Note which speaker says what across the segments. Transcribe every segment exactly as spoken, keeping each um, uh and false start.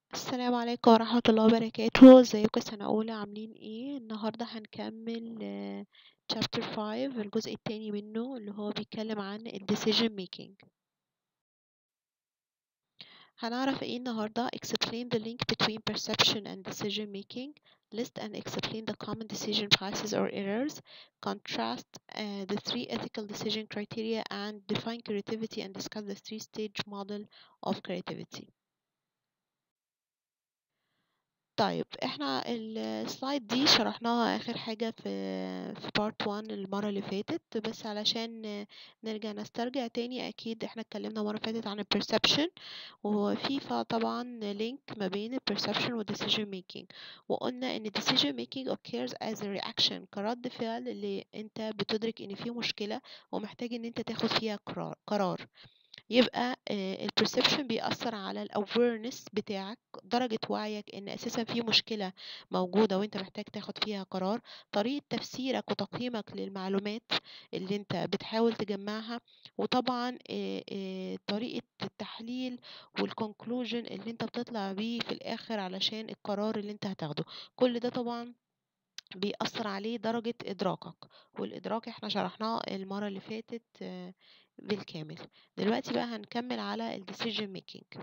Speaker 1: السلام عليكم ورحمة الله وبركاته. ازيكم سنة أولى عاملين ايه؟ النهاردة هنكمل آه، chapter five الجزء التاني منه اللي هو بيتكلم عن ال decision making. هنعرف ايه النهاردة؟ explain the link between perception and decision making, list and explain the common decision biases or errors, contrast uh, the three ethical decision criteria and define creativity and discuss the three stage model of creativity. طيب احنا السلايد دي شرحناها اخر حاجة في في بارت واحد المرة اللي فاتت، بس علشان نرجع نسترجع تاني اكيد احنا اتكلمنا مرة فاتت عن البرسبشن، وفي طبعا لينك ما بين البرسبشن والديسيجن ميكينج، وقلنا ان decision making occurs as a reaction كرد فعل اللي انت بتدرك ان في مشكلة ومحتاج ان انت تاخد فيها قرار قرار يبقى ال perception بيأثر على ال awareness بتاعك، درجة وعيك إن أساسا في مشكلة موجودة وأنت محتاج تاخد فيها قرار، طريقة تفسيرك وتقييمك للمعلومات اللي أنت بتحاول تجمعها، وطبعا آه، آه، طريقة التحليل والconclusion اللي أنت بتطلع بيه في الآخر علشان القرار اللي أنت هتاخده. كل ده طبعا بيأثر عليه درجة إدراكك، والإدراك احنا شرحناه المرة اللي فاتت آه، بالكامل. دلوقتي بقى هنكمل على ال decision making.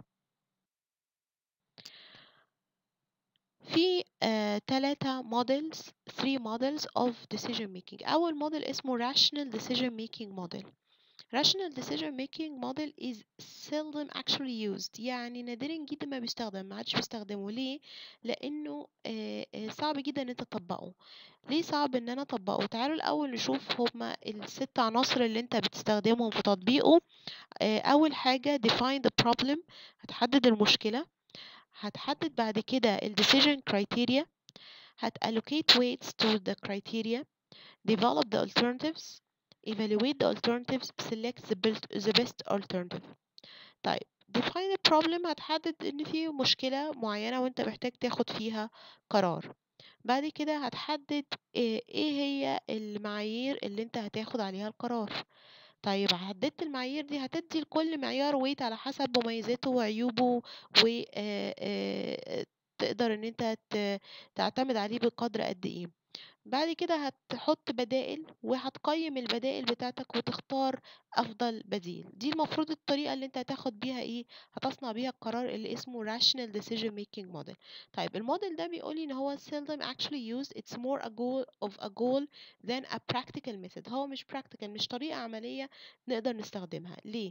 Speaker 1: في آه، تلاتة models three models of decision making. أول موديل اسمه rational decision making model. rational decision making model is seldom actually used، يعني نادرا جدا ما بيستخدم، ما عادش بيستخدمه. ليه؟ لانه آه، آه، صعب جدا ان انت تطبقه. ليه صعب ان انا اطبقه؟ تعالوا الاول نشوف هما الست عناصر اللي انت بتستخدمهم في تطبيقه. آه، اول حاجة define the problem، هتحدد المشكلة. هتحدد بعد كده ال decision criteria، هت allocate weights to the criteria، develop the alternatives، evaluate the alternatives، select the best, the best alternative. طيب define the problem، هتحدد ان في مشكلة معينة وانت محتاج تاخد فيها قرار. بعد كده هتحدد ايه إيه هي المعايير اللي انت هتاخد عليها القرار. طيب حددت المعايير دي، هتدي لكل معيار ويت على حسب مميزاته وعيوبه، و آه، آه، تقدر ان انت ت- تعتمد عليه بقدر قد ايه. بعد كده هتحط بدائل وهتقيم البدائل بتاعتك وتختار افضل بديل. دي المفروض الطريقة اللي انت هتاخد بيها ايه، هتصنع بيها القرار اللي اسمه rational decision making model. طيب الموديل ده بيقولي ان هو seldom actually used، it's more a goal of a goal than a practical method. هو مش practical، مش طريقة عملية نقدر نستخدمها. ليه؟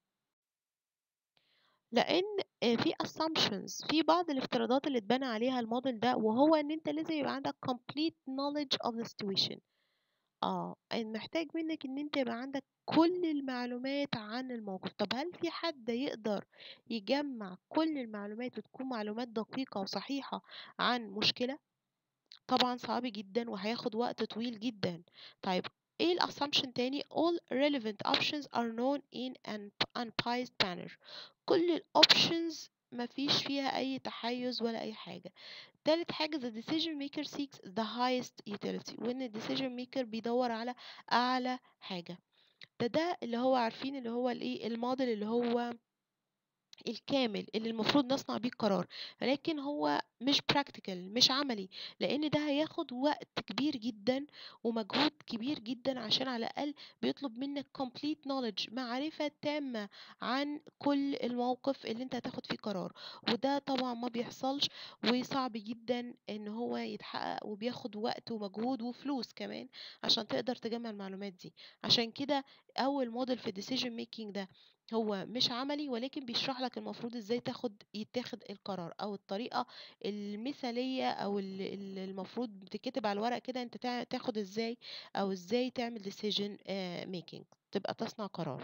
Speaker 1: لان آه، في assumptions، في بعض الافتراضات اللي اتبنى عليها الموديل ده، وهو ان انت لازم يبقى عندك complete knowledge of the situation. اه أنا محتاج منك ان انت يبقى عندك كل المعلومات عن الموقف. طب هل في حد يقدر يجمع كل المعلومات وتكون معلومات دقيقة وصحيحة عن مشكلة؟ طبعا صعب جدا وهياخد وقت طويل جدا. طيب ايه الاسامبشن تاني؟ all relevant options are known in an unbiased manner. كل الاوبشنز مفيش فيها اي تحيز ولا اي حاجة. تالت حاجة the decision maker seeks the highest utility، وان ال decision maker بيدور على اعلى حاجة. ده ده اللي هو عارفين اللي هو الايه الموديل اللي هو الكامل اللي المفروض نصنع بيه القرار، ولكن هو مش براكتيكال، مش عملي، لان ده هياخد وقت كبير جدا ومجهود كبير جدا، عشان على الاقل بيطلب منك complete knowledge، معرفة تامة عن كل الموقف اللي انت هتاخد فيه قرار. وده طبعا ما بيحصلش، وصعب جدا ان هو يتحقق، وبياخد وقت ومجهود وفلوس كمان عشان تقدر تجمع المعلومات دي. عشان كده اول موديل في الديسيجن ميكينج ده هو مش عملي، ولكن بيشرح لك المفروض ازاي تاخد يتاخد القرار، او الطريقة المثالية، او ال- ال- المفروض بتكتب على الورق كده انت تع- تاخد ازاي، او ازاي تعمل decision آه، making، تبقى تصنع قرار.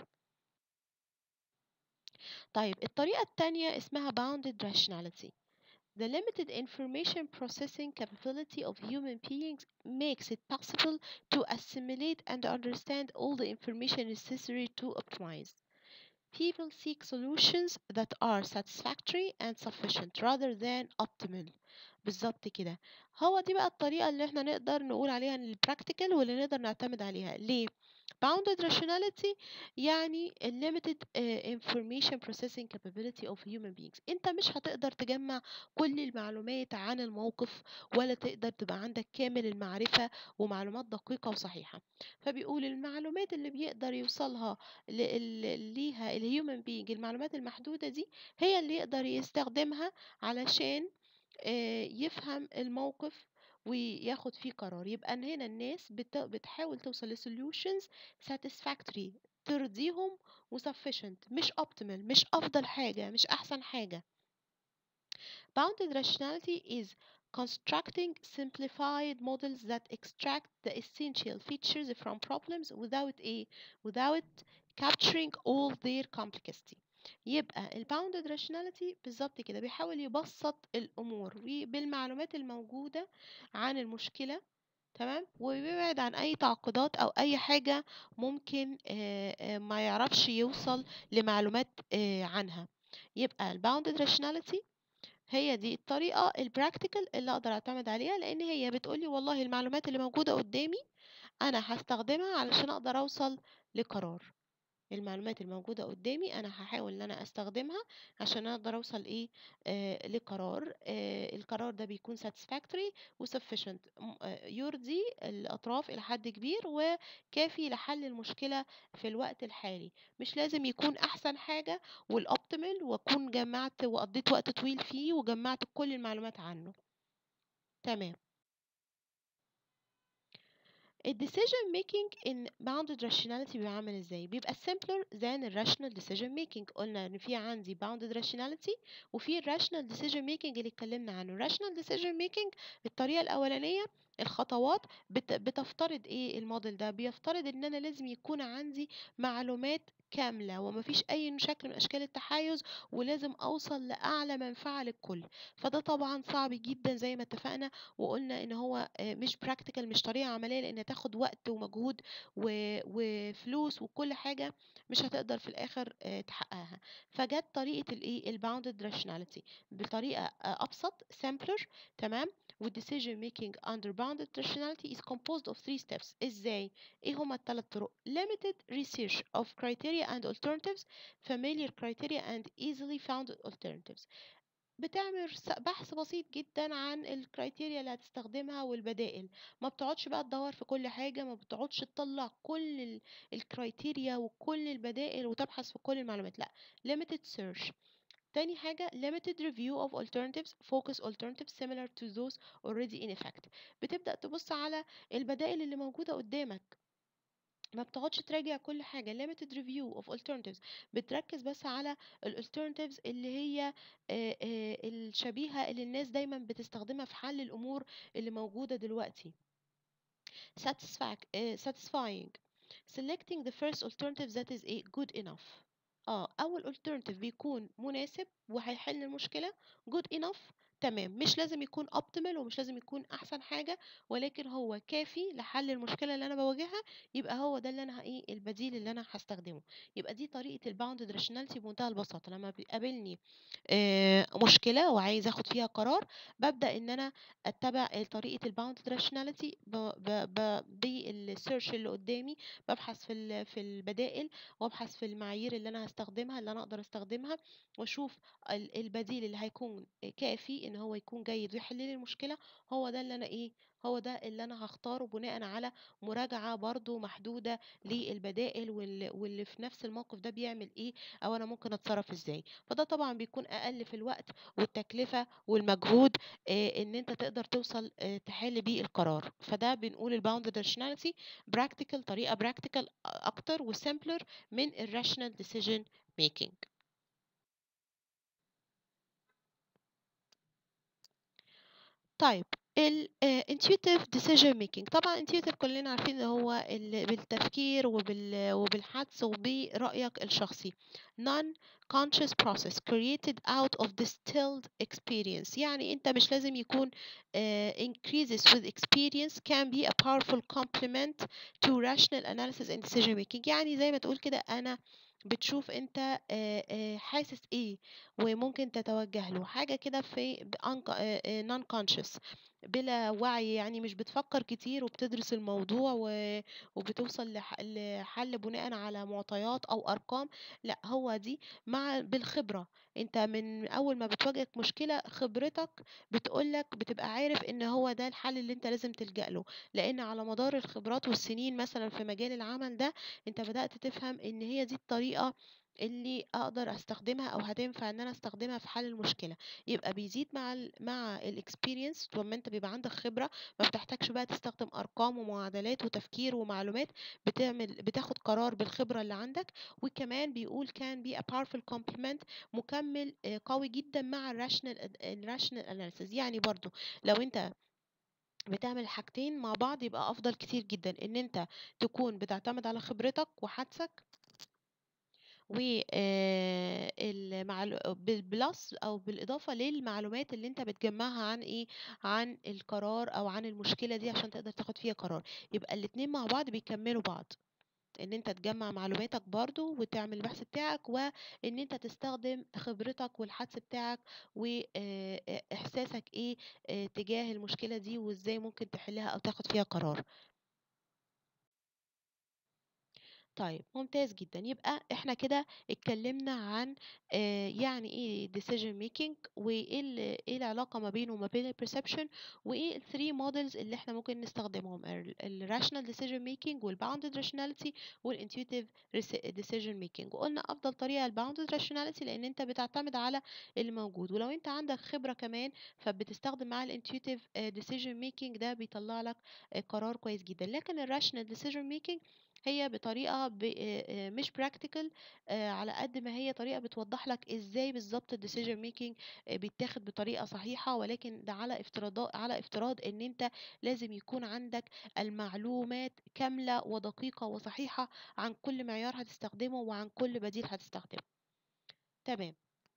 Speaker 1: طيب الطريقة التانية اسمها bounded rationality. The limited information processing capability of human beings makes it possible to assimilate and understand all the information necessary to optimize. People seek solutions that are satisfactory and sufficient rather than optimal. بالظبط كده. هو دي بقى الطريقة اللي احنا نقدر نقول عليها ان البراكتيكال واللي نقدر نعتمد عليها. ليه؟ bounded rationality يعني limited uh, information processing capability of human beings. انت مش هتقدر تجمع كل المعلومات عن الموقف، ولا تقدر تبقى عندك كامل المعرفة ومعلومات دقيقة وصحيحة. فبيقول المعلومات اللي بيقدر يوصلها ل- ال- ليها الهيومن بينج، المعلومات المحدودة دي هي اللي يقدر يستخدمها علشان آه، يفهم الموقف وياخد فيه قرار. يبقى هنا الناس بت- بتحاول توصل ل solutions satisfactory ترضيهم و sufficient، مش optimal، مش أفضل حاجة، مش أحسن حاجة. Bounded rationality is constructing simplified models that extract the essential features from problems without a without capturing all their complexity. يبقى ال bounded rationality بالظبط كده بيحاول يبسط الأمور بالمعلومات الموجودة عن المشكلة، تمام، وبيبعد عن أي تعقيدات أو أي حاجة ممكن آه، آه، ما يعرفش يوصل لمعلومات آه، عنها. يبقى ال bounded rationality هي دي الطريقة البراكتيكال اللي اقدر اعتمد عليها، لان هي بتقولي والله المعلومات اللي موجودة قدامي انا هستخدمها علشان اقدر اوصل لقرار. المعلومات الموجودة قدامي انا هحاول ان انا استخدمها عشان اقدر اوصل ايه آه لقرار. آه القرار ده بيكون satisfactory و sufficient، م- آه، يرضي الاطراف الى حد كبير وكافي لحل المشكلة في الوقت الحالي. مش لازم يكون احسن حاجة والاوبتيمال واكون جمعت وقضيت وقت طويل فيه وجمعت كل المعلومات عنه. تمام. ال decision making in bounded rationality بيبقى عامل ازاي؟ بيبقى simpler than ال rational decision making. قلنا ان في عندي bounded rationality وفي ال rational decision making اللي اتكلمنا عنه. ال rational decision making الطريقة الأولانية الخطوات بت... بتفترض ايه الموديل ده؟ بيفترض ان انا لازم يكون عندي معلومات كاملة ومفيش اي شكل من اشكال التحيز، ولازم اوصل لاعلى منفعة للكل. فده طبعا صعب جدا زي ما اتفقنا وقلنا ان هو آه، مش براكتيكال، مش طريقه عمليه، لان تاخد وقت ومجهود و- وفلوس وكل حاجه مش هتقدر في الاخر آه، تحققها. فجت طريقه الايه الباوندد راشوناليتي بطريقه آه، ابسط simpler. تمام. والديسيجن ميكينج under bounded rationality is composed of three steps. ازاي؟ ايه هما الثلاث طرق؟ limited research of criteria and alternatives, familiar criteria and easily found alternatives. بتعمل س- بحث بسيط جدا عن الكرايتيريا اللي هتستخدمها والبدائل. ما بتقعدش بقى تدور في كل حاجة، ما بتقعدش تطلع كل ال- الكرايتيريا وكل البدائل وتبحث في كل المعلومات، لا. limited search. تاني حاجة limited review of alternatives, focus alternatives similar to those already in effect. بتبدأ تبص على البدائل اللي موجودة قدامك، ما بتقعدش تراجع كل حاجة. limited review of alternatives بتركز بس على ال alternatives اللي هي آه، آه، الشبيهة اللي الناس دايما بتستخدمها في حل الأمور اللي موجودة دلوقتي. satisfac- آه، satisfying. selecting the first alternative that is a good enough. اه اول alternative بيكون مناسب وهيحل المشكلة. good enough. تمام، مش لازم يكون optimal ومش لازم يكون احسن حاجة، ولكن هو كافي لحل المشكلة اللي انا بواجهها. يبقى هو ده اللي انا ه- ايه البديل اللي انا هستخدمه. يبقى دي طريقة الباوندد rationality بمنتهى البساطة. لما بيقابلني آه، مشكلة وعايز اخد فيها قرار، ببدأ ان انا اتبع طريقة الباوندد راشوناليتي بالسيرش اللي قدامي. ببحث في ال- في البدائل، وابحث في المعايير اللي انا هستخدمها اللي انا اقدر استخدمها، واشوف ال- البديل اللي هيكون كافي ان هو يكون جيد ويحل لي المشكلة. هو ده اللي انا ايه هو ده اللي انا هختاره بناء على مراجعة برضو محدودة للبدائل وال- واللي في نفس الموقف ده بيعمل ايه، او انا ممكن اتصرف ازاي. فده طبعا بيكون اقل في الوقت والتكلفة والمجهود آه، ان انت تقدر توصل آه، تحل بيه القرار. فده بنقول الباوندد راشوناليتي براكتيكال، طريقه براكتيكال اكتر وسيمبلر من الراشونال ديسيجن ميكينج. طيب ال آه، intuitive decision making. طبعا intuitive كلنا عارفين ان هو ال- بالتفكير وبال وبالحدس وبرأيك الشخصي. non conscious process created out of distilled experience. يعني انت مش لازم يكون آه، increases with experience can be a powerful complement to rational analysis and decision making. يعني زي ما تقول كده انا بتشوف انت آه، آه، حاسس ايه وممكن تتوجه له حاجة كده في non conscious. بلا وعي، يعني مش بتفكر كتير وبتدرس الموضوع و- وبتوصل لح- لحل بناء على معطيات او ارقام. لا، هو دي مع بالخبرة. انت من اول ما بتواجهك مشكلة، خبرتك بتقولك، بتبقى عارف ان هو ده الحل اللي انت لازم تلجأ له، لان على مدار الخبرات والسنين مثلا في مجال العمل ده انت بدأت تفهم ان هي دي الطريقة اللي اقدر استخدمها او هتنفع ان انا استخدمها في حل المشكله. يبقى بيزيد مع ال مع الاكسبيرينس، لما انت بيبقى عندك خبره ما بتحتاجش بقى تستخدم ارقام ومعادلات وتفكير ومعلومات، بتعمل بتاخد قرار بالخبره اللي عندك. وكمان بيقول كان بي a powerful complement، مكمل آه، قوي جدا مع الراشنال الراشنال اناليسيز. يعني برضو لو انت بتعمل حاجتين مع بعض يبقى افضل كتير جدا ان انت تكون بتعتمد على خبرتك وحدسك والمعلو... بالبلس او بالاضافه للمعلومات اللي انت بتجمعها عن ايه، عن القرار او عن المشكله دي عشان تقدر تاخد فيها قرار. يبقى الاتنين مع بعض بيكملوا بعض، ان انت تجمع معلوماتك برضو وتعمل البحث بتاعك، وان انت تستخدم خبرتك والحدس بتاعك واحساسك ايه آه، تجاه المشكله دي وازاي ممكن تحلها او تاخد فيها قرار. طيب ممتاز جدا. يبقى احنا كده اتكلمنا عن آه يعني ايه decision making، وايه ال- ايه العلاقة ما بينه وما بين ال perception، وايه ال three models اللي احنا ممكن نستخدمهم: ال ال rational decision making وال bounded rationality وال intuitive rece- decision making. وقلنا افضل طريقة ال bounded rationality لان انت بتعتمد على اللي موجود، ولو انت عندك خبرة كمان فبتستخدم مع ال intuitive آه، decision making، ده بيطلع لك آه، قرار كويس جدا. لكن ال rational decision making هي بطريقة ب... آه، آه، مش براكتيكال، على قد ما هي طريقة بتوضح لك ازاي بالظبط الديسيجن ميكنج بيتاخد بطريقة صحيحة، ولكن ده على افتراض على افتراض ان انت لازم يكون عندك المعلومات كاملة ودقيقة وصحيحة عن كل معيار هتستخدمه وعن كل بديل هتستخدمه. تمام.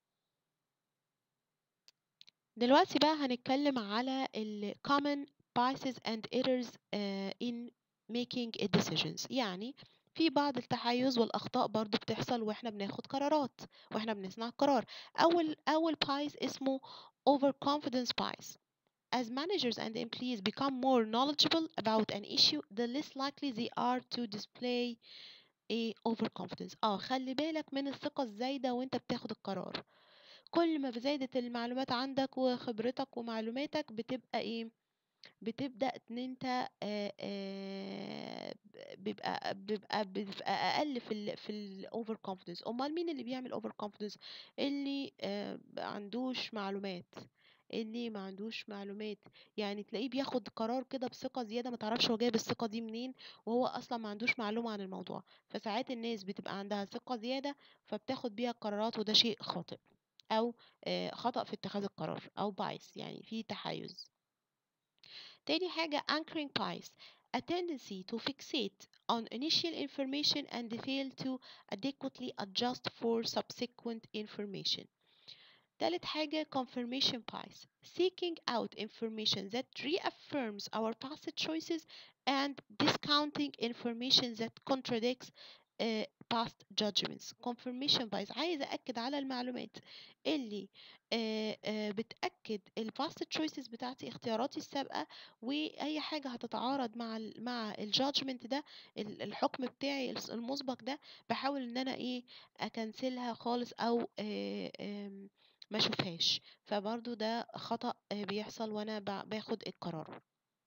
Speaker 1: دلوقتي بقى هنتكلم على ال common biases and errors uh, in making a decisions. يعني في بعض التحيز والأخطاء برضو بتحصل واحنا بناخد قرارات واحنا بنصنع قرار. أول أول bias اسمه overconfidence bias. As managers and employees become more knowledgeable about an issue, the less likely they are to display a overconfidence. اه خلي بالك من الثقة الزايدة وانت بتاخد القرار. كل ما زادت المعلومات عندك وخبرتك ومعلوماتك بتبقى ايه، بتبدأ ان انت آه، آه، بيبقى بيبقى بيبقى اقل في ال في الاوفر كونفيدنس. امال مين اللي بيعمل اوفر كونفيدنس؟ اللي آه، ما عندوش معلومات، اللي ما عندوش معلومات. يعني تلاقيه بياخد قرار كده بثقة زيادة، ما تعرفش هو جايب الثقة دي منين وهو اصلا ما عندوش معلومة عن الموضوع. فساعات الناس بتبقى عندها ثقة زيادة فبتاخد بيها قرارات، وده شيء خاطئ او آه، خطأ في اتخاذ القرار او بايس، يعني في تحيز. تاني حاجة anchoring bias, a tendency to fixate on initial information and fail to adequately adjust for subsequent information. تالت حاجة confirmation bias, seeking out information that reaffirms our past choices and discounting information that contradicts uh, past judgments. confirmation bias عايز أأكد على المعلومات اللي uh, uh, بتأكد ال past choices بتاعتي، اختياراتي السابقة، وأي حاجة هتتعارض مع ال مع ال judgment ده، ال- الحكم بتاعي المسبق ده، بحاول إن أنا إيه أكنسلها خالص أو آه، آم، ما اشوفهاش. فبرضو ده خطأ آه، بيحصل وانا ب- باخد القرار.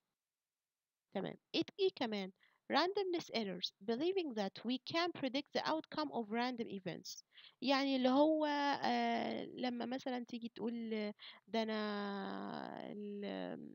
Speaker 1: تمام. ايه ايه كمان randomness errors, believing that we can predict the outcome of random events. يعني اللي هو آه لما مثلا تيجي تقول آه، ده انا ال-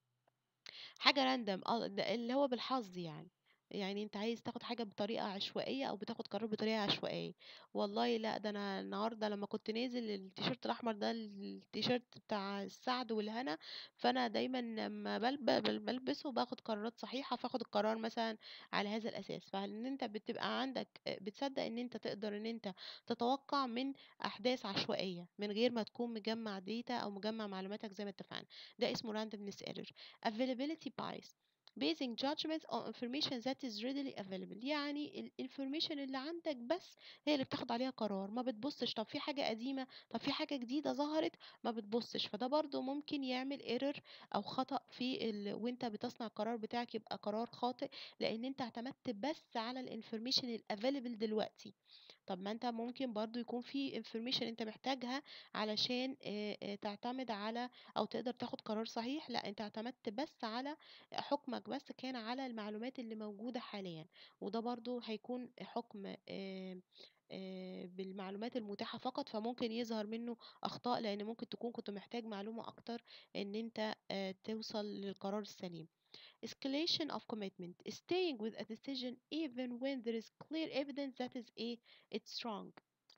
Speaker 1: حاجة راندم، اه ده اللي هو بالحظ يعني. يعني انت عايز تاخد حاجة بطريقة عشوائية او بتاخد قرار بطريقة عشوائية. والله لا، ده انا النهاردة لما كنت نازل التيشيرت الاحمر ده، التيشيرت بتاع السعد والهنا، فانا دايما لما بلب- بل- بلبسه باخد قرارات صحيحة، فاخد القرار مثلا على هذا الاساس. فان انت بتبقى عندك بتصدق ان انت تقدر ان انت تتوقع من احداث عشوائية من غير ما تكون مجمع ديتا او مجمع معلوماتك زي ما اتفقنا. ده اسمه randomness error. availability bias, basing judgments on information that is readily available. يعني ال information اللي عندك بس هي اللي بتاخد عليها قرار، ما بتبصش طب في حاجة قديمة، طب في حاجة جديدة ظهرت، ما بتبصش. فده برضو ممكن يعمل error أو خطأ في ال... وانت بتصنع القرار بتاعك يبقى قرار خاطئ، لأن انت اعتمدت بس على ال information ال available دلوقتي. طب ما انت ممكن برضو يكون في information انت محتاجها علشان آه، آه، تعتمد على او تقدر تاخد قرار صحيح، لا انت اعتمدت بس على حكمك بس كان على المعلومات اللي موجودة حاليا، وده برضو هيكون حكم آه، آه، بالمعلومات المتاحة فقط، فممكن يظهر منه أخطاء، لأن ممكن تكون كنت محتاج معلومة أكتر إن أنت آه، توصل للقرار السليم. Escalation of commitment, staying with a decision even when there is clear evidence that is a it's wrong.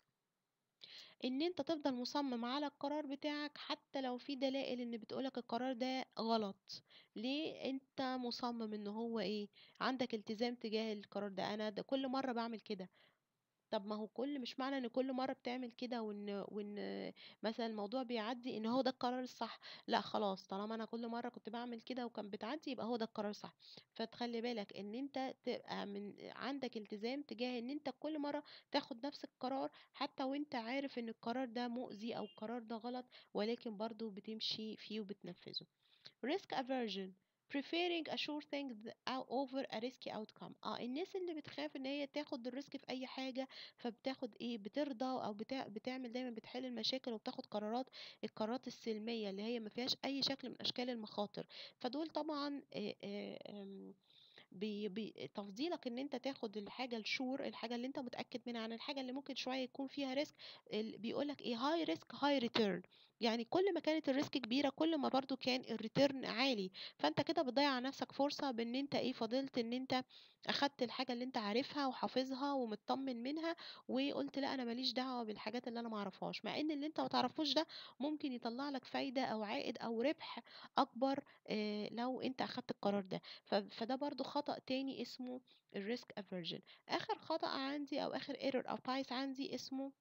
Speaker 1: ان انت تفضل مصمم على القرار بتاعك حتى لو في دلائل ان بتقولك القرار ده غلط. ليه انت مصمم ان هو ايه؟ عندك التزام تجاه القرار ده. انا ده كل مرة بعمل كده. طب ما هو كل مش معنى ان كل مرة بتعمل كده وان وان مثلا الموضوع بيعدي ان هو ده القرار الصح. لا خلاص، طالما انا كل مرة كنت بعمل كده وكان بتعدي يبقى هو ده القرار الصح. فتخلي بالك ان انت تبقى من عندك التزام تجاه ان انت كل مرة تاخد نفس القرار حتى وانت عارف ان القرار ده مؤذي او القرار ده غلط، ولكن برضو بتمشي فيه وبتنفذه. risk aversion, preferring a sure thing th- او- over a risky outcome. اه الناس اللي بتخاف ان هي تاخد الريسك في اي حاجة، فبتاخد ايه، بترضى او بتع... بتعمل دايما بتحل المشاكل وبتاخد قرارات، القرارات السلمية اللي هي ما فيهاش اي شكل من اشكال المخاطر. فدول طبعا آه، آه، آم، بي بي تفضيلك ان انت تاخد الحاجه الشور، الحاجه اللي انت متاكد منها، عن الحاجه اللي ممكن شويه يكون فيها ريسك. بيقولك ايه، هاي ريسك هاي ريتيرن. يعني كل ما كانت الريسك كبيره كل ما برضو كان الريتيرن عالي. فانت كده بتضيع على نفسك فرصه بان انت ايه، فضلت ان انت اخدت الحاجه اللي انت عارفها وحافظها ومطمن منها، وقلت لا انا ماليش دعوه بالحاجات اللي انا معرفهاش، مع ان اللي انت ما تعرفوش ده ممكن يطلع لك فايده او عائد او ربح اكبر آه، لو انت اخدت القرار ده. ف- فده برضو خطأ تاني اسمه الريسك افيرجن. اخر خطأ عندي او اخر ايرور او بايس عندي اسمه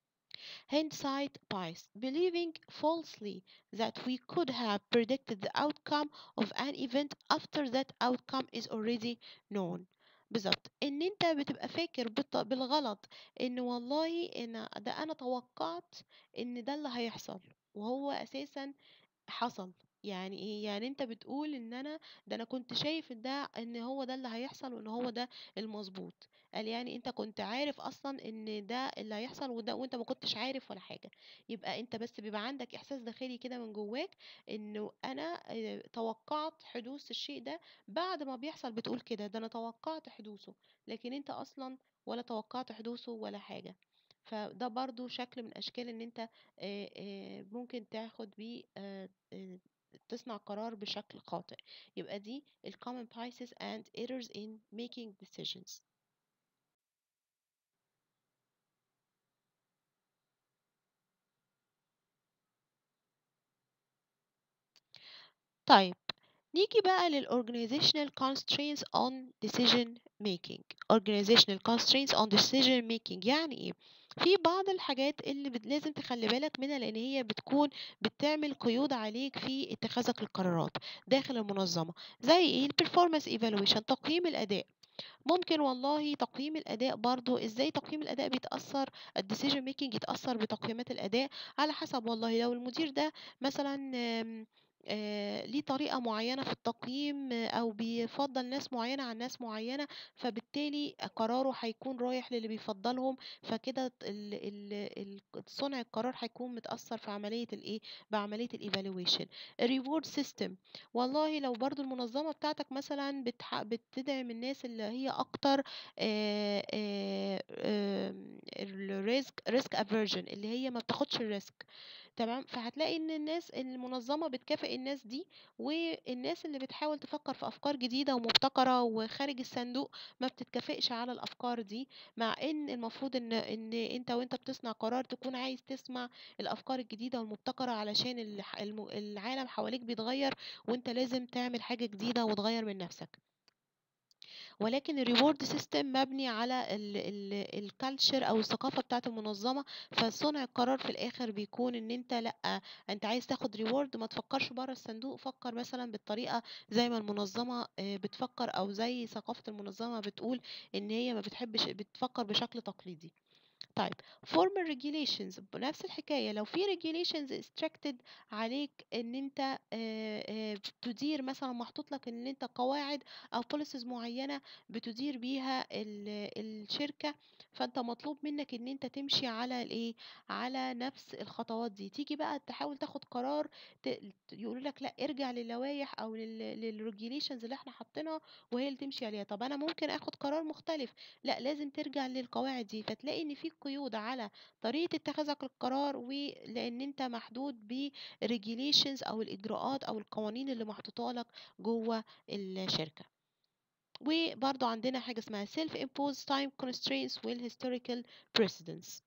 Speaker 1: hindsight bias, believing falsely that we could have predicted the outcome of an event after that outcome is already known. بالظبط، ان انت بتبقى فاكر بالط- بالغلط ان والله ان ده انا توقعت ان ده اللي هيحصل، وهو اساسا حصل. يعني ايه؟ يعني انت بتقول ان انا ده انا كنت شايف ان ده ان هو ده اللي هيحصل وان هو ده المظبوط. قال يعني انت كنت عارف اصلا ان ده اللي هيحصل وده وانت ما كنتش عارف ولا حاجة. يبقى انت بس بيبقى عندك احساس داخلي كده من جواك انه انا اه، توقعت حدوث الشيء ده. بعد ما بيحصل بتقول كده ده انا توقعت حدوثه، لكن انت اصلا ولا توقعت حدوثه ولا حاجة. فده برضو شكل من اشكال ان انت آه، آه، ممكن تاخد بيه آه، آه، تصنع قرار بشكل خاطئ. يبقى دي ال common biases and errors in making decisions. طيب نيجي بقى لل organizational constraints on decision making. organizational constraints on decision making يعني ايه؟ في بعض الحاجات اللي بت- لازم تخلي بالك منها، لان هي بتكون بتعمل قيود عليك في اتخاذك القرارات داخل المنظمة. زي ايه؟ ال performance evaluation، تقييم الاداء. ممكن والله تقييم الاداء برضو، ازاي تقييم الاداء بيتاثر، الديسيجن ميكنج يتاثر بتقييمات الاداء على حسب والله لو المدير ده مثلا آم، آه، ليه طريقة معينة في التقييم آه، أو بيفضل ناس معينة عن ناس معينة، فبالتالي قراره هيكون رايح للي بيفضلهم. فكده ال- ال- ال- صنع القرار هيكون متأثر في عملية الإيه، بعملية الإيفالويشن. الريورد سيستم، والله لو برضو المنظمة بتاعتك مثلا بتح... بتدعم الناس اللي هي اكتر الريسك ريسك افيرجن، اللي هي ما بتاخدش الريسك، تمام. فهتلاقي ان الناس المنظمة بتكافئ الناس دي، والناس اللي بتحاول تفكر في افكار جديدة ومبتكرة وخارج الصندوق ما بتتكافئش على الافكار دي. مع ان المفروض ان ان انت وانت بتصنع قرار تكون عايز تسمع الافكار الجديدة والمبتكرة، علشان الح- الم- العالم حواليك بيتغير، وانت لازم تعمل حاجة جديدة وتغير من نفسك. ولكن الريورد سيستم مبني على الكالتشر او الثقافه بتاعه المنظمه. فصنع القرار في الاخر بيكون ان انت لا، انت عايز تاخد ريورد، ما تفكرش بره الصندوق، فكر مثلا بالطريقه زي ما المنظمه آه، بتفكر، او زي ثقافه المنظمه بتقول ان هي ما بتحبش بتفكر بشكل تقليدي. طيب formal regulations بنفس الحكاية. لو في regulations restricted عليك ان انت آه، آه، تدير، مثلا محطوط لك ان انت قواعد او policies معينة بتدير بيها ال- الشركة، فانت مطلوب منك ان انت تمشي على الايه، على نفس الخطوات دي. تيجي بقى تحاول تاخد قرار، يقولوا لك لا ارجع للوائح او للريجيليشنز اللي احنا حاطينها وهي اللي تمشي عليها. طب انا ممكن اخد قرار مختلف، لا لازم ترجع للقواعد دي. فتلاقي ان في قيود على طريقة اتخاذك القرار، ولان انت محدود ب regulations او الاجراءات او القوانين اللي محطوطه لك جوه الشركة. وبرضو عندنا حاجة اسمها self imposed time constraints وال historical precedents.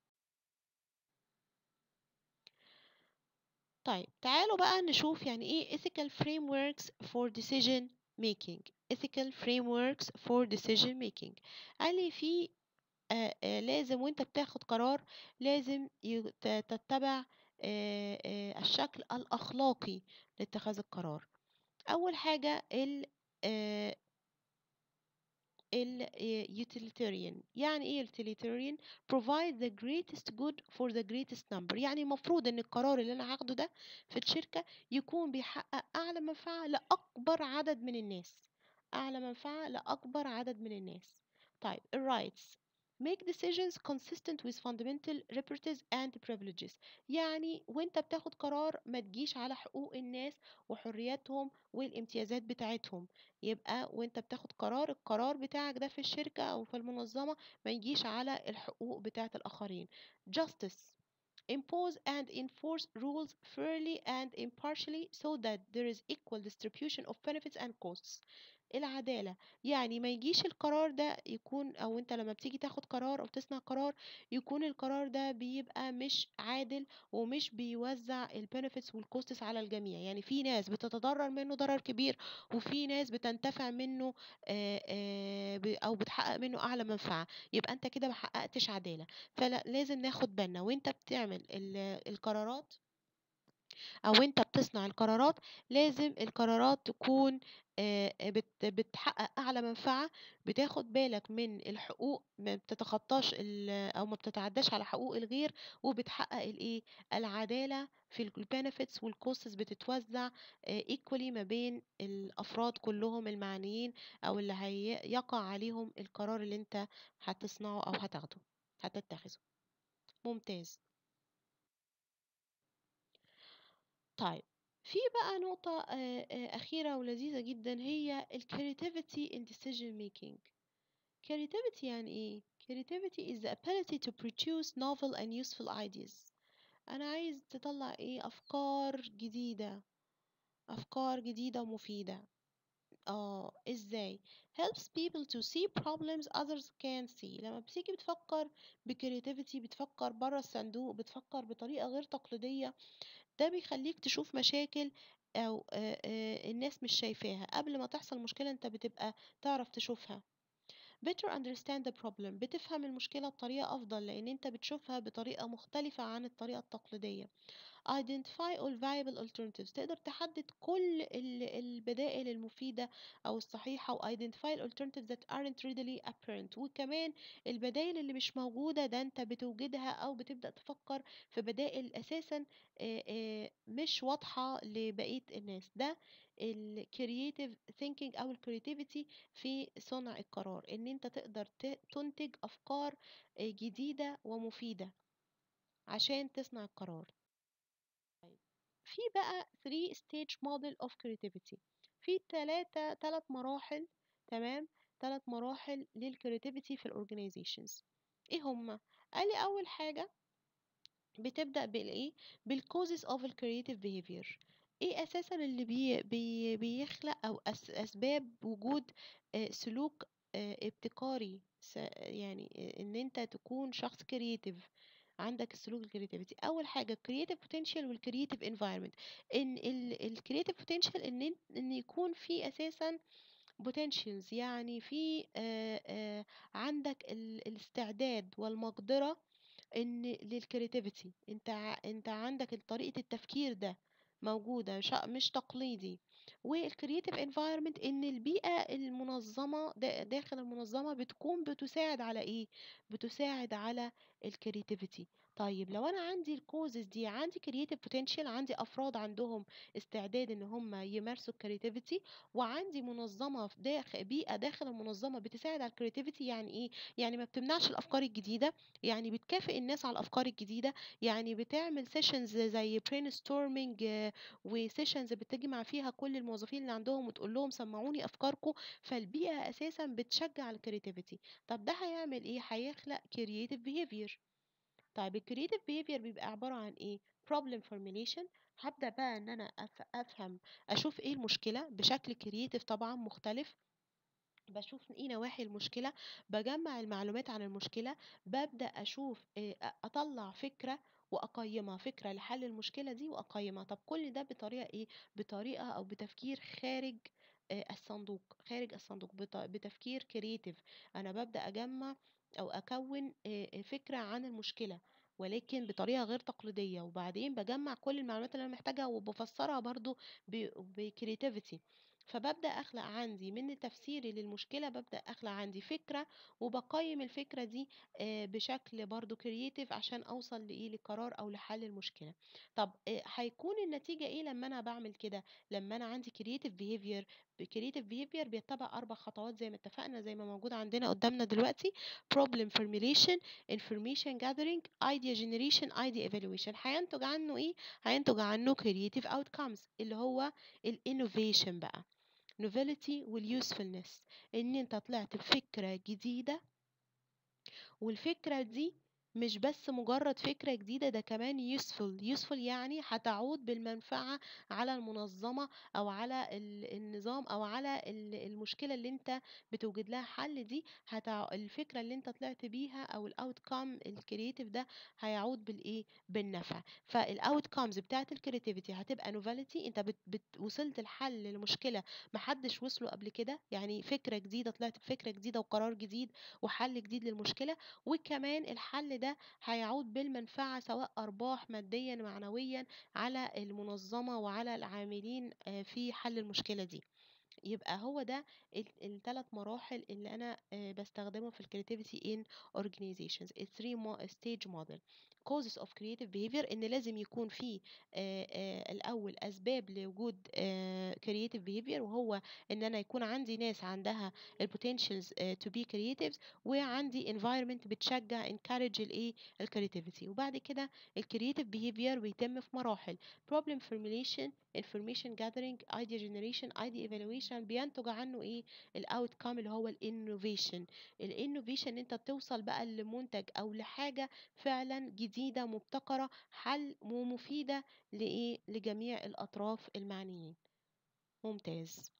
Speaker 1: طيب تعالوا بقى نشوف يعني ايه ethical frameworks for decision making. ethical frameworks for decision making قال لي في آه، آه، لازم وانت بتاخد قرار لازم ي- ت- تتبع آه، آه، الشكل الأخلاقي لاتخاذ القرار. أول حاجة ال آه، ال آه، utilitarian. يعني ايه utilitarian؟ provide the greatest good for the greatest number. يعني المفروض ان القرار اللي انا هاخده ده في الشركة يكون بيحقق اعلى منفعة لأكبر عدد من الناس، اعلى منفعة لأكبر عدد من الناس. طيب ال rights make decisions consistent with fundamental liberties and privileges. يعني وانت بتاخد قرار ما تجيش على حقوق الناس وحرياتهم والامتيازات بتاعتهم. يبقى وانت بتاخد قرار، القرار بتاعك ده في الشركة او في المنظمة ما يجيش على الحقوق بتاعت الاخرين. justice impose and enforce rules fairly and impartially so that there is equal distribution of benefits and costs. العدالة يعني ما يجيش القرار ده يكون، او انت لما بتيجي تاخد قرار او تصنع قرار يكون القرار ده بيبقى مش عادل ومش بيوزع البنفيتس والكوستس على الجميع. يعني في ناس بتتضرر منه ضرر كبير وفي ناس بتنتفع منه آه، آه، ب- او بتحقق منه اعلى منفعة. يبقى انت كده ما حققتش عدالة. فلازم ناخد بالنا وانت بتعمل ال- القرارات او انت بتصنع القرارات، لازم القرارات تكون آه، بت- بتحقق اعلى منفعة، بتاخد بالك من الحقوق، ما بتتخطاش ال- او ما بتتعداش على حقوق الغير، وبتحقق الايه، العدالة في البنفيتس والكوستس، بتتوزع ايكولي ما بين الافراد كلهم المعنيين او اللي هيقع عليهم القرار اللي انت هتصنعه او هتاخده هتتخذه. ممتاز. طيب في بقى نقطة آه، آه، أخيرة ولذيذة جدا، هي ال creativity in decision making. creativity يعني إيه؟ creativity is the ability to produce novel and useful ideas. أنا عايز تطلع إيه؟ أفكار جديدة، أفكار جديدة ومفيدة. اه ازاي؟ helps people to see problems others can't see. لما بتيجي بتفكر بكرياتيفيتي، بتفكر بره الصندوق، بتفكر بطريقة غير تقليدية، ده بيخليك تشوف مشاكل او آه، آه، الناس مش شايفاها. قبل ما تحصل مشكلة انت بتبقى تعرف تشوفها. better understand the problem. بتفهم المشكلة بطريقة افضل لان انت بتشوفها بطريقة مختلفة عن الطريقة التقليدية. identify all viable alternatives. تقدر تحدد كل ال- البدائل المفيدة أو الصحيحة، و identify ال alternatives that aren't readily apparent. وكمان البدائل اللي مش موجودة ده أنت بتوجدها أو بتبدأ تفكر في بدائل أساسا آه، آه، مش واضحة لبقية الناس. ده ال creative thinking أو ال creativity في صنع القرار، إن أنت تقدر ت- تنتج أفكار آه، جديدة ومفيدة عشان تصنع القرار. في بقى three stage model of creativity. في تلاتة تلات مراحل، تمام، تلات مراحل للكرياتيفيتي في الاورجانيزيشنز. ايه هما؟ قالي اول حاجة بتبدأ بالايه، بالكوزز اوف الكرياتيف behavior. ايه اساسا اللي بي بي بيخلق او أس اسباب وجود آه، سلوك آه، ابتكاري، س- يعني آه، ان انت تكون شخص كرياتيف، عندك السلوك الكرياتيفيتي. اول حاجه الكرياتيف بوتنشال والكرياتيف انفايرمنت. ان الكرياتيف بوتنشال ان إنت- ان يكون في اساسا potentials يعني في آه، آه، عندك ال- الاستعداد والمقدرة ان للكرياتيفيتي، انت ع- انت عندك طريقة التفكير ده موجودة، مش مش تقليدي. والكرياتيف انفايرمنت ان البيئة المنظمة دا- داخل المنظمة بتكون بتساعد على ايه؟ بتساعد على الكرياتيفيتي. طيب لو انا عندي الكوزز دي، عندي كرياتيف بوتنشال، عندي افراد عندهم استعداد ان هم يمارسوا الكرياتيفيتي، وعندي منظمة في داخل بيئة داخل المنظمة بتساعد على الكرياتيفيتي، يعني ايه؟ يعني ما بتمنعش الافكار الجديدة، يعني بتكافئ الناس على الافكار الجديده، يعني بتعمل سيشنز زي برين ستورمينج، وسيشنز بتجمع فيها كل الموظفين اللي عندهم وتقول لهم سمعوني افكاركم. فالبيئه اساسا بتشجع الكرياتيفيتي. طب ده هيعمل ايه؟ هيخلق كرياتيف بيهيفير. طيب الكرياتيف بيهيفير بيبقى عباره عن ايه؟ problem formulation. هبدا بقى ان انا أف- افهم، اشوف ايه المشكله بشكل كرياتيف طبعا مختلف، بشوف ايه نواحي المشكلة، بجمع المعلومات عن المشكلة، ببدأ أشوف آه، أ- أطلع فكرة وأقيمها، فكرة لحل المشكلة دي وأقيمها. طب كل ده بطريقة إيه؟ بطريقة أو بتفكير خارج آه، الصندوق، خارج الصندوق، بط- بتفكير كرييتيف. أنا ببدأ أجمع أو أكون آه، آه، فكرة عن المشكلة، ولكن بطريقة غير تقليدية، وبعدين بجمع كل المعلومات اللي أنا محتاجها وبفسرها برضو بكرياتيفيتي. فببدأ أخلق عندي من تفسيري للمشكلة، ببدأ أخلق عندي فكرة، وبقيم الفكرة دي آه، بشكل برضو كرييتيف عشان أوصل لإيه؟ لقرار أو لحل المشكلة. طب آه، هيكون النتيجة إيه لما أنا بعمل كده؟ لما أنا عندي كرييتيف بيهيفير، كرييتيف بيهيفير بيتبع أربع خطوات زي ما اتفقنا، زي ما موجود عندنا قدامنا دلوقتي: problem formulation، information gathering، idea generation، idea evaluation. هينتج عنه إيه؟ هينتج عنه creative outcomes اللي هو الانوفيشن بقى، novelty والusefulness، ان انت طلعت بفكرة جديدة، والفكرة دي مش بس مجرد فكرة جديدة، ده كمان useful. useful يعني هتعود بالمنفعة على المنظمة أو على ال- النظام أو على ال- المشكلة اللي انت بتوجد لها حل دي. هتع... الفكرة اللي انت طلعت بيها أو الاوتكم الكرياتيف ده هيعود بالإيه؟ بالنفع. فالاوتكمز بتاعت الكرياتيفيتي هتبقى novelty، انت بت... بت... وصلت الحل لمشكلة محدش وصله قبل كده، يعني فكرة جديدة، طلعت بفكرة جديدة وقرار جديد وحل جديد للمشكلة. وكمان الحل ده هيعود بالمنفعة، سواء أرباح ماديا معنويا، على المنظمة وعلى العاملين آه، في حل المشكلة دي. يبقى هو ده الثلاث مراحل اللي انا آه، بستخدمهم في الكرياتيفيتي ان اورجانيزيشنز، الثري ستيج موديل. causes of creative behavior، ان لازم يكون في آه، آه، الاول اسباب لوجود آه، creative behavior، وهو ان انا يكون عندي ناس عندها البوتنشالز to be creatives، وعندي environment بتشجع encourage الايه؟ الكرياتيفيتي. وبعد كده الكرياتيف behavior بيتم في مراحل: problem formulation، information gathering، idea generation، idea evaluation. بينتج عنه ايه؟ الاوتكم اللي هو الانوفيشن. الانوفيشن انت بتوصل بقى لمنتج او لحاجة فعلا جديدة مبتكرة، حل ومفيدة لايه؟ لجميع الاطراف المعنيين. ممتاز.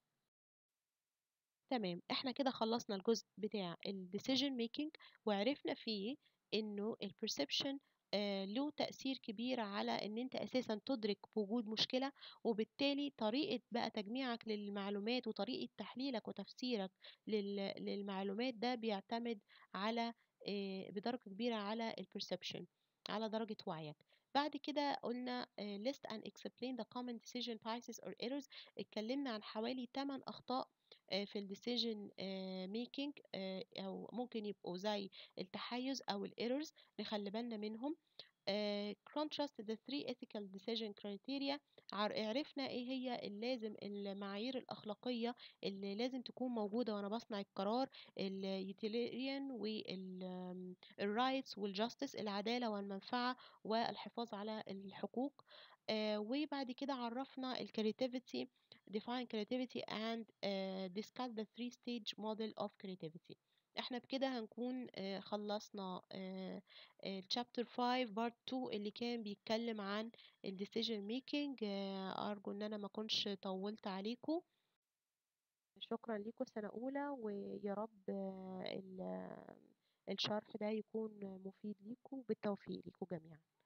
Speaker 1: تمام، احنا كده خلصنا الجزء بتاع ال decision making، وعرفنا فيه انه ال perception آه له تأثير كبير على ان انت اساسا تدرك بوجود مشكلة، وبالتالي طريقة بقى تجميعك للمعلومات وطريقة تحليلك وتفسيرك لل للمعلومات ده بيعتمد على آه بدرجة كبيرة على ال perception، على درجة وعيك. بعد كده قلنا آه list and explain the common decision biases or errors. اتكلمنا عن حوالي ثمانية أخطاء آه، في الديسيجن ميكينج، او ممكن يبقوا زي التحيز او الايرورز، نخلي بالنا منهم. آه، contrast the three ethical decision criteria. عر- عرفنا ايه هي اللازم المعايير الأخلاقية اللي لازم تكون موجودة وانا بصنع القرار: ال utilitarian وال الرايتس والجاستس، العدالة والمنفعة والحفاظ على الحقوق. آه، وبعد كده عرفنا ال creativity، define creativity and uh, discuss the three stage model of creativity. احنا بكده هنكون آه، خلصنا الشابتر خمسة بارت اتنين اللي كان بيتكلم عن ال decision making. آه، أرجو إن أنا ما كنتش طولت عليكم. شكرا لكم سنة أولى، ويا رب آه، ال- الشرح ده يكون مفيد ليكم، بالتوفيق ليكم جميعا.